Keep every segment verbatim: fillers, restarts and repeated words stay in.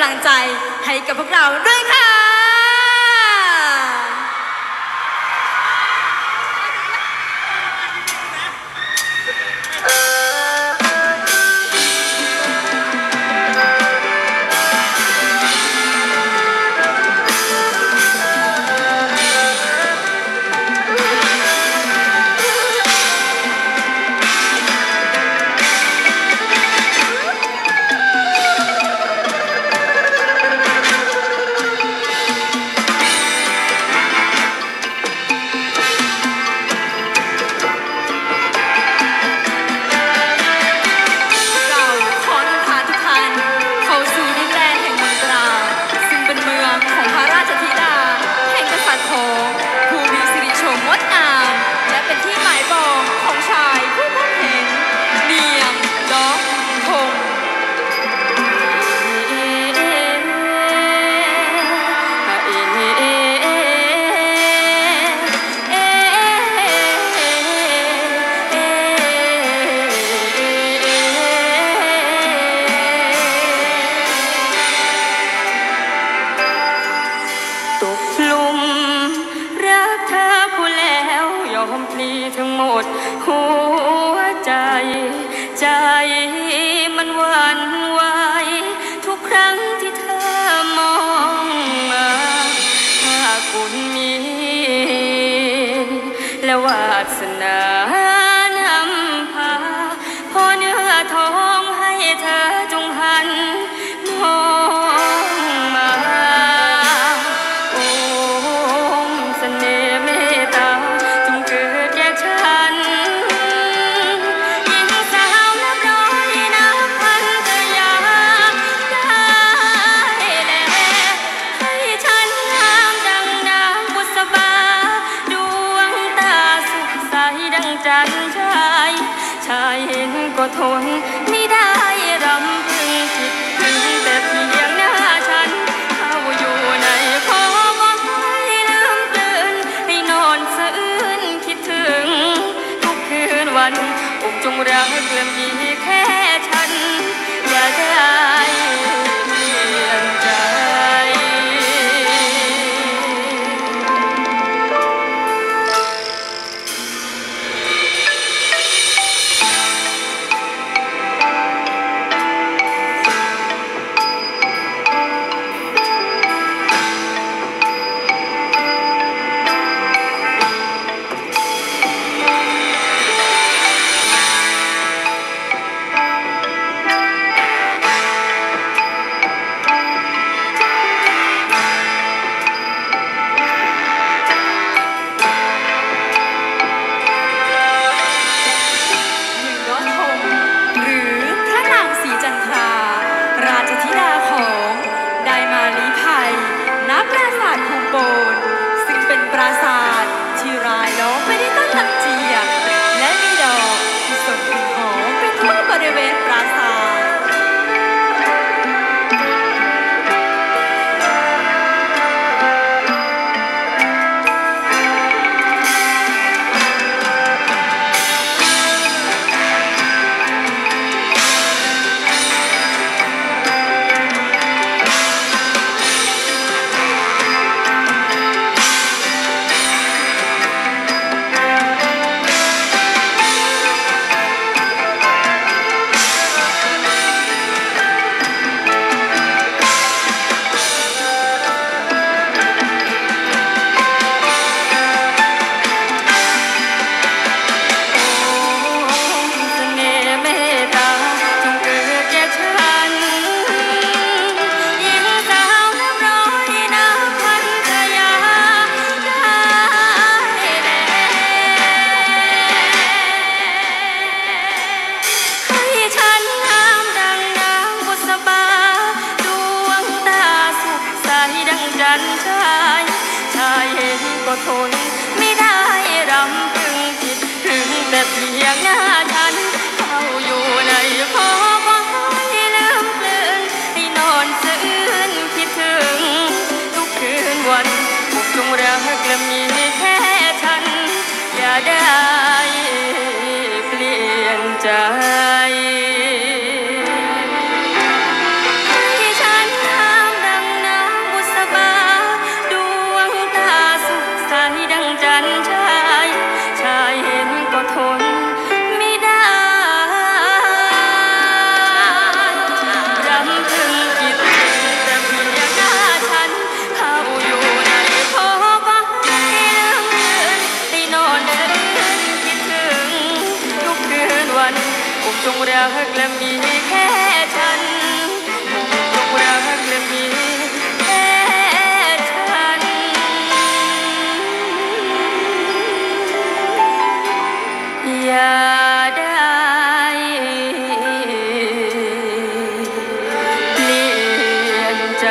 ำลังใจให้กับพวกเราด้วยค่ะทั้งหมดหัวใจใจมันหวั่นไหวทุกครั้งที่เธอมองมาถ้าคุณมีและวาสนานำพาพอเนื้อทองให้เธอจงหันมองมาโอ้เสน่ห์เมตตาจงเกิดแก่ฉันหญิงสาวนับร้อยนับพันเธออยากได้แล้วให้ฉันงามดังนางบุษบาดวงตาสุขใสดังจันทร์ชายชายเห็นก็ทนไม่ได้รำพึงคิดถึงแต่เพียงหน้าฉันเขาอยู่ในขอบอกให้ลืมเตือนให้นอนสะอื้นคิดถึงทุกคืนวันอกจงรักและมีแค่ฉันอย่าได้เปลี่ยนใจซึ่งเป็นปราสาทที่รายล้อมไปด้วยต้นลำเจียกและมีดอกที่ส่งกลิ่นหอมไปทั่วบริเวณปราสาททนไม่ได้รำพึงคิดถึงแต่เพียงหน้าฉันเขาอยู่ในขอบอกให้ลืมเลือนให้นอนสะอื้นคิดถึงทุกคืนวันอกจงรักและมีแค่ฉันอย่าได้เปลี่ยนใจให้ฉันรักและมีแค่ฉันตกรักและมีแค่ฉันอย่าได้เปลี่ยนใจ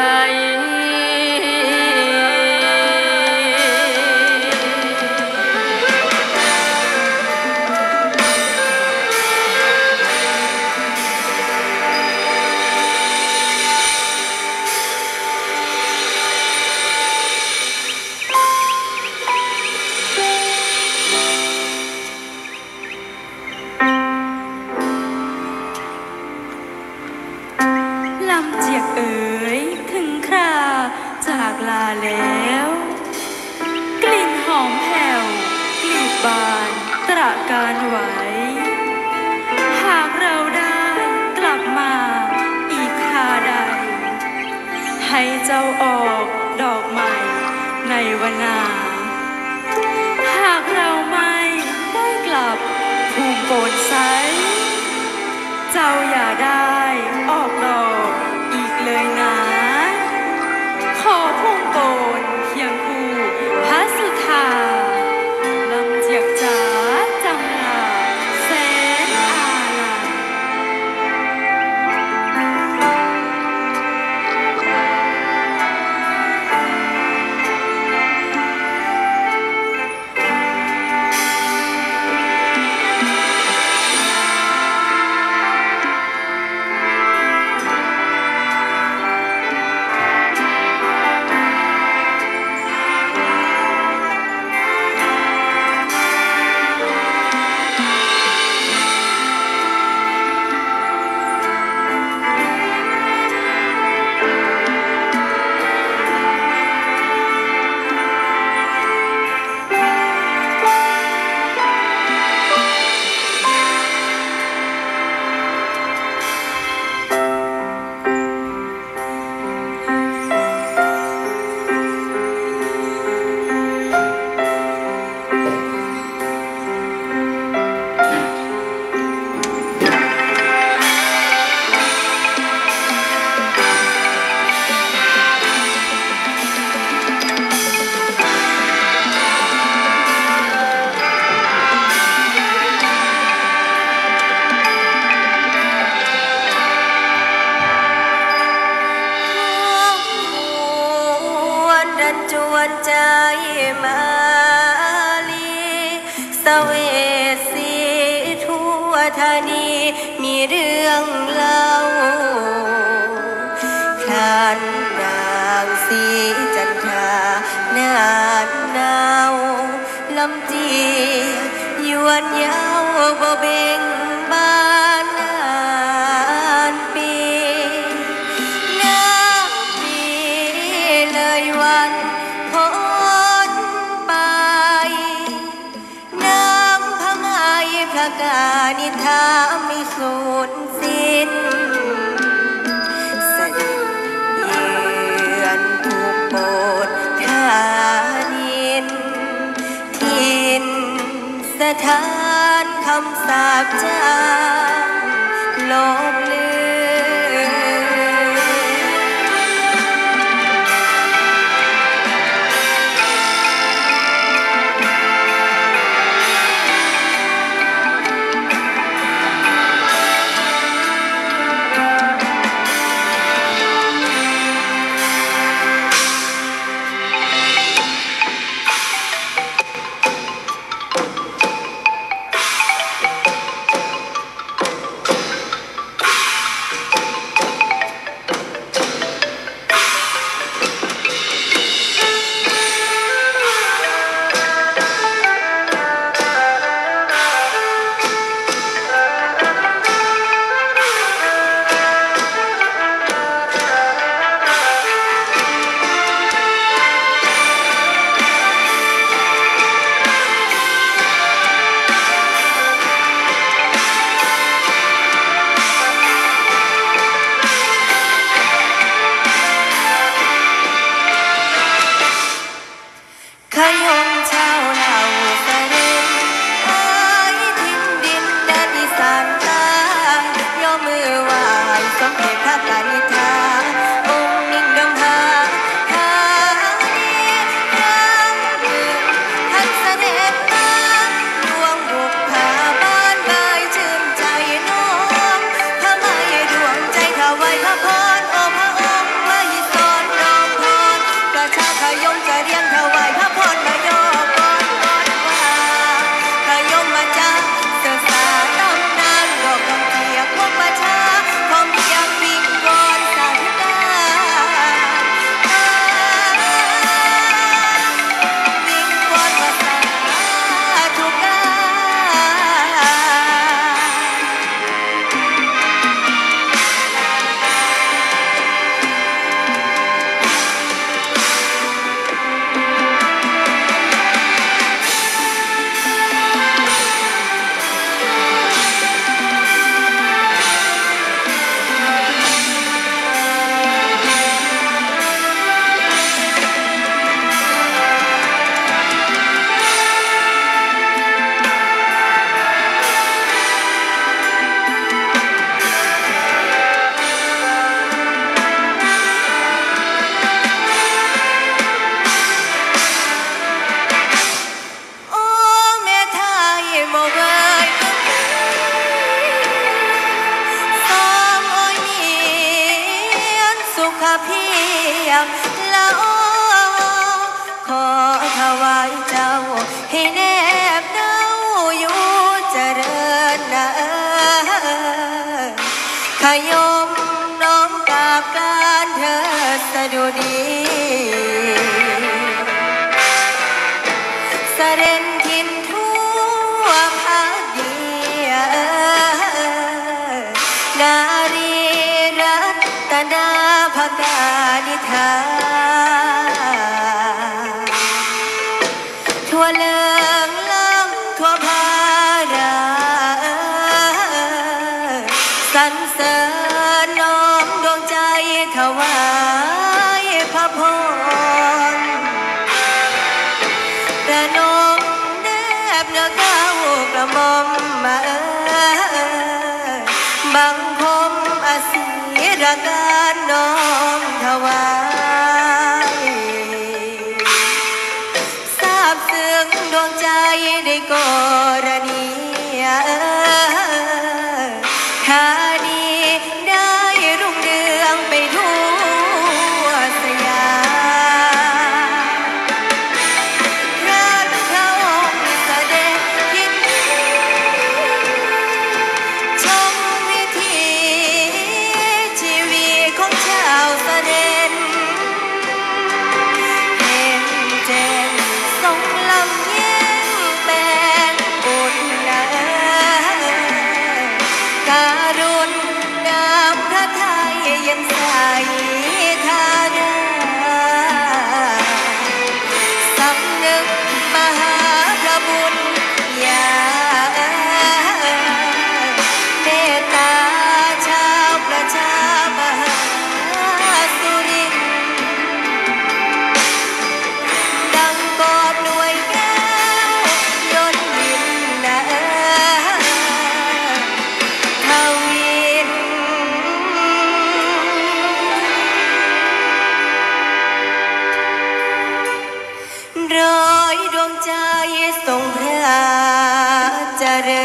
ลำเจียกเอ๋ยถึงคราจากลาแล้วกลิ่นหอมแผ่วกลีบบานตระการไหวหากเราได้กลับมาอีกคราใดให้เจ้าออกดอกใหม่ในวันนาหากเราไม่ได้กลับภูมิโกนไซเจ้าอย่าได้ออกดอกอีกเลยนะขอพุ่งโกนเคียงคู่พระสุธาลำเจียกจ๋าจังลาแสนอาลัยจวนใจมาลีสเวสีทั่วธานีมีเรื่องเล่าคลานนางสีจันทรานานหนาวลำเจียยวนยาวบ่เบ่งบานนานปีนาปีเลยวันพ้นไปน้ำพงายพระกานิทาไม่สูญสิ้นเสด็จเยือนทุกโบสถ์ธานินทินสถานคำสาปจางลบเลืสุขเพียงละออขอถวายเจ้าให้แนบเน่าอยู่เจริญนะขยมน้อมกราบการเธอสะดุดีเสด็จทินทั่วภาคดีนารีรัตนาภกานิธาทั่วเลิงล้ำทั่วภาราสรรเสริญน้อมดวงใจถวายพระพรประนมแนบเนื้อเก้ากระหม่อมมาเออบังคมอาศีรการน้อมถวายทราบซึ้งดวงใจได้กรณีคาดีได้รุ่งเรืองไปทั่วสยามพระพระองค์เสด็จทินชมวิถีชีวิตของชาวเสด็จเห็นแจ่มทรงลำเย็นแปลงบุญนะการุณนามพระไทยยังใสธาดาสำนึกมหาพระบุญญาเมตตาชาวประชามหาสุรินทร์ดังกอบหน่วยแก้วยนต์บินนะทวินร้อยดวงใจทรงพระเจริ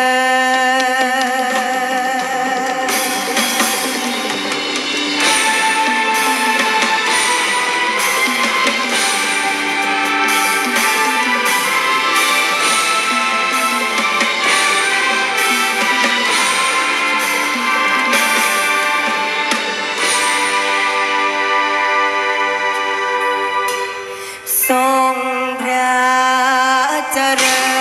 ญทรงพระเจริญ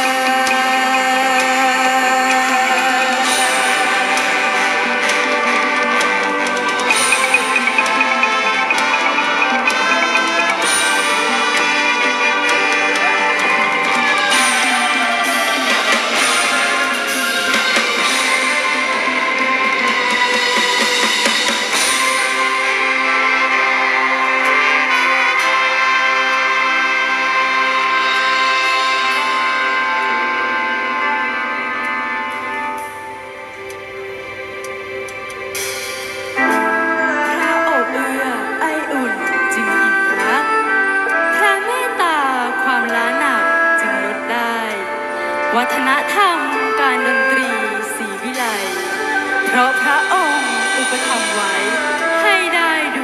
วัฒนธรรมการดนตรีศรีวิไลเพราะพระองค์อุปถัมภ์ไว้ให้ได้ดู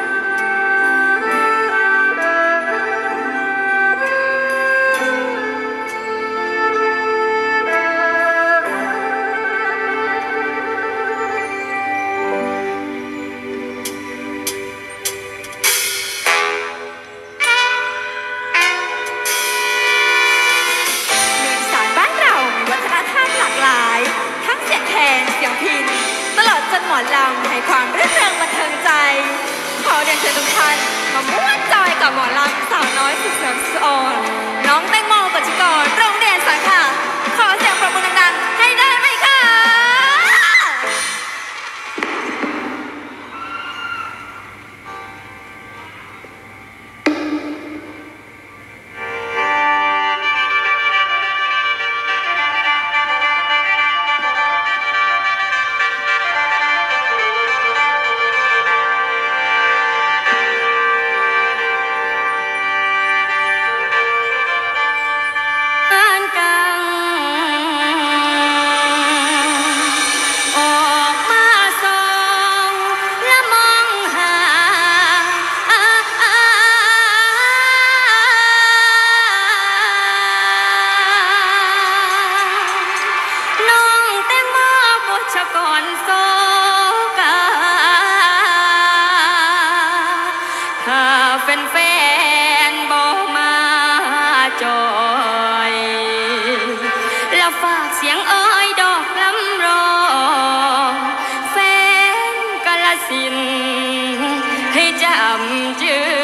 หมอลำให้ความรื่นเริงบันเทิงใจขอเรียนเชิญทุกท่านมาม่วนจอยกับหมอลำสาวน้อยสุดเสียงสอ่อนน้องแตงโมปัจจุกรโรงเรียนสังขะขอเสียงปรบมือดังๆให้ได้ไหมคะอแฟนๆบอกมาจอยแล้วฝากเสียงอ้อยดอกลำร้องแฟนกาลสินให้จำจือ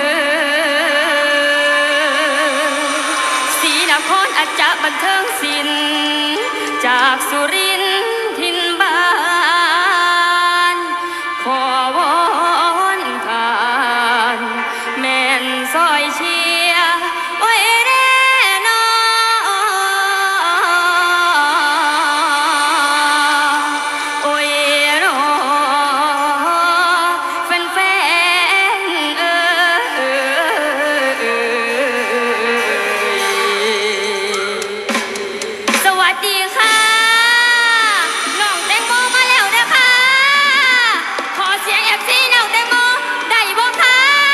ศรีนครอาจจะบันเทิงศิลป์จากสุรินทร์ทินบ้านขอวอนผ่านแม่นซอยเชียร์ไว้แน่นอนโอ้ยรอแฟนๆเอ่ยสวัสดีค่ะ น้องแตงโมมาแล้วนะคะ ขอเสียงเอฟซีน้องแตงโมได้บ่คะ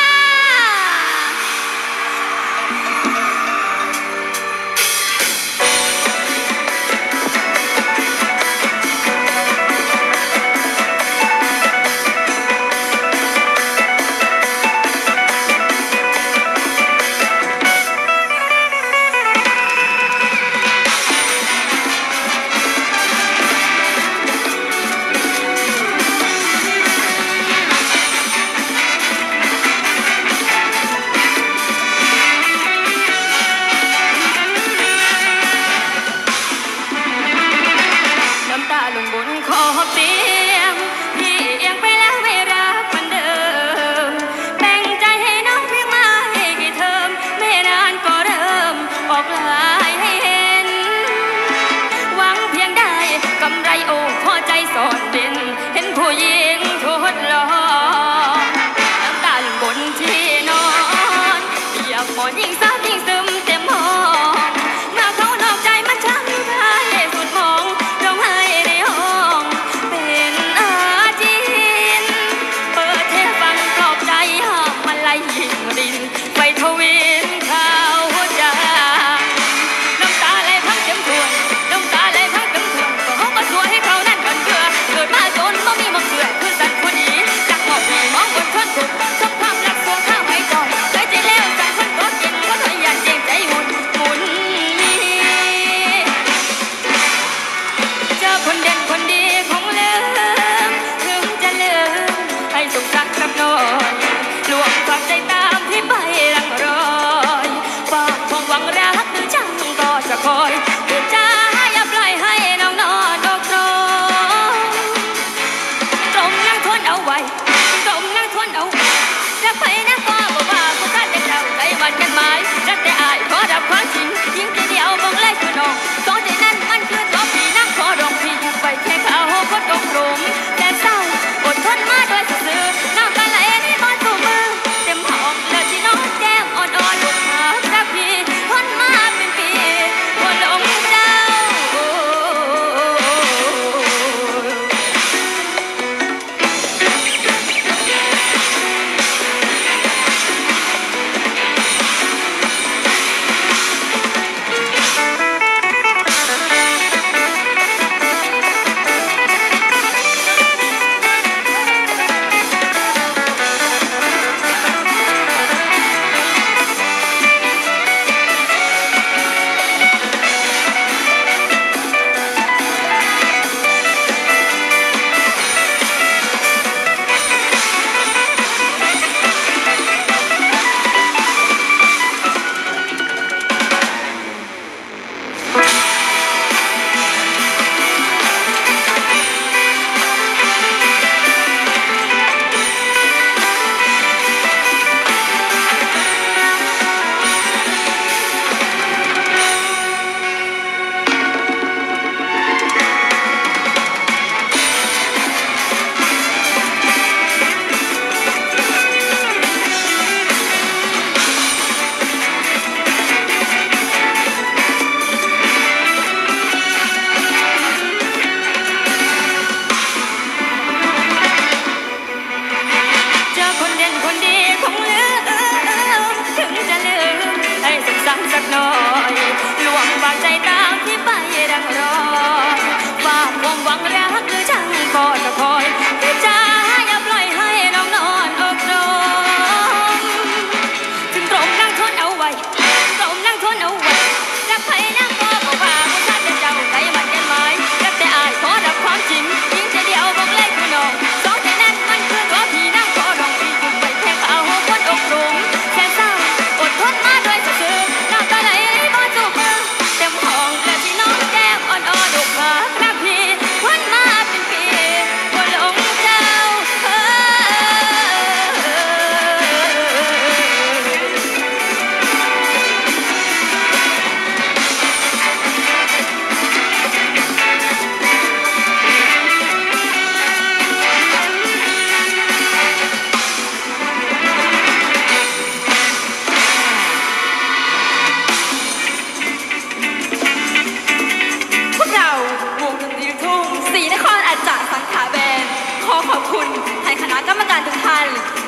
น้ำตาลงบนขอบเตียงพี่เอียงไปแล้วไม่รักเหมือนเดิมแบ่งใจให้น้องเพียงมาให้กี่เทอมไม่นานก็เริ่มออกลายให้เห็นหวังเพียงได้กำไรโอ้พอใจสอนเด่นเห็นผู้หญิงทดลองน้ำตาลงบนที่นอนอยากหมอนยิ่งซับยิ่งซึมเต็มห้องมาเขานอกใจมันช่างทายสุดมองร้องไห้ในห้องเป็นอาจินเปิดให้ฟังปลอบใจหากมันไหลยิงรินไฟทวินข้าวจางน้ำตาไหลพังเต็มถ้วยน้ำตาไหลพังเต็มถ้วยก็เขาก็สวยให้เขานั่นกันเกลือเกิดมาจนบ่มีมาเกลือคือสัตว์คนนี้จักหมอบมองบนชนสุดชอบความรักตัวข้าวให้จอยใจใจแล้วใจคนก็เก่งก็เลยอยากเก่งใจหมุนหมุนนี้ เจอคนเด่นคนดีของเลิมถึงจะเลิมให้สงสารกับน้อยลวงความใจตามที่ไปรังรอยฝากความหวังรักหรือช่างก็จะคอยเพื่อจะอย่าปล่อยให้น้องนอนดอกร้องตรงนั่งทนเอาไว้ตรงนั่งทนเอาไว้รักไปนะก็บอกว่าผู้ชายจะเข้าใจวันกันไหมรักแต่อายขอรับความจริงยิ่งใจเดียวมองเลยคือน้องสองใจนั้นมันคือจบพี่นั่งขอร้องพี่ไปแค่เขาก็ตกหลุมแต่เศร้าอดทนมาด้วยซื่อๆน้ำตาไหลในบนตัวมือเต็มห้องแล้วที่น้องแก้มอ่อนๆลูกหารักพี่ทนมาเป็นปีพอหลงเจ้า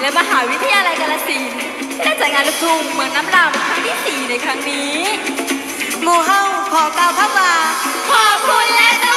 และมหาวิทยาลัยกาฬสินธุ์ที่ได้จัดงานลูกทุ่งเมืองน้ำรำครั้งที่สี่ในครั้งนี้หมู่เฮาขอกล่าวคำว่าขอบคุณและส